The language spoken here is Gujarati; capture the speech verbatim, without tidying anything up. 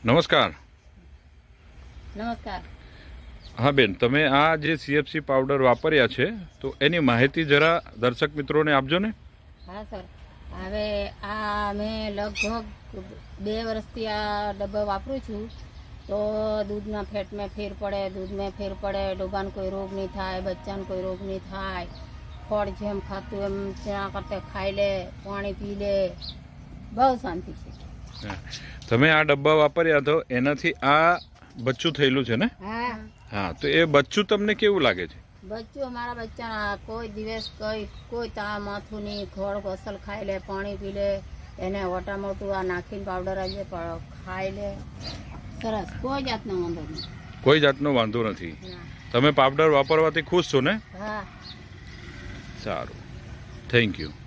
નમસ્કાર. નમસ્કાર. હા બેન, તમે આ જે સીએફસી પાવડર વાપર્યા છે તો એની માહિતી જરા દર્શક મિત્રોને આપજો ને. હા સર, હવે આ મેં લગભગ બે વર્ષથી આ ડબ્બા વાપરું છું. તો દૂધના ફેટમાં ફેર પડે, દૂધમાં ફેર પડે, ડોબાને કોઈ રોગ નહીં થાય, બચ્ચાને કોઈ રોગ નહીં થાય. ફળ જેમ ખાતું એમ ત્યાં કરતે ખાઈ લે, પાણી પી લે, બહુ શાંતિ છે. તમે આ ડબ્બા વાપર્યા તો એનાથી આ બચ્ચું થયેલું છે ને? હા હા, તો એ બચ્ચું તમને કેવું લાગે છે? બચ્ચું મારા બચ્ચાના કોઈ દિવસ કઈ કોઈ તા માથું નહીં, ખોળ અસલ ખાઈ લે, પાણી પી લે, એને ઓટા મોટું આ નાખીને પાવડર આજે ખાઈ લે, સરસ, કોઈ જાતનો વાંધો નહીં. કોઈ જાતનો વાંધો નથી. તમે પાવડર વાપરવાથી ખુશ છો ને? હા. સારું, થેન્ક યુ.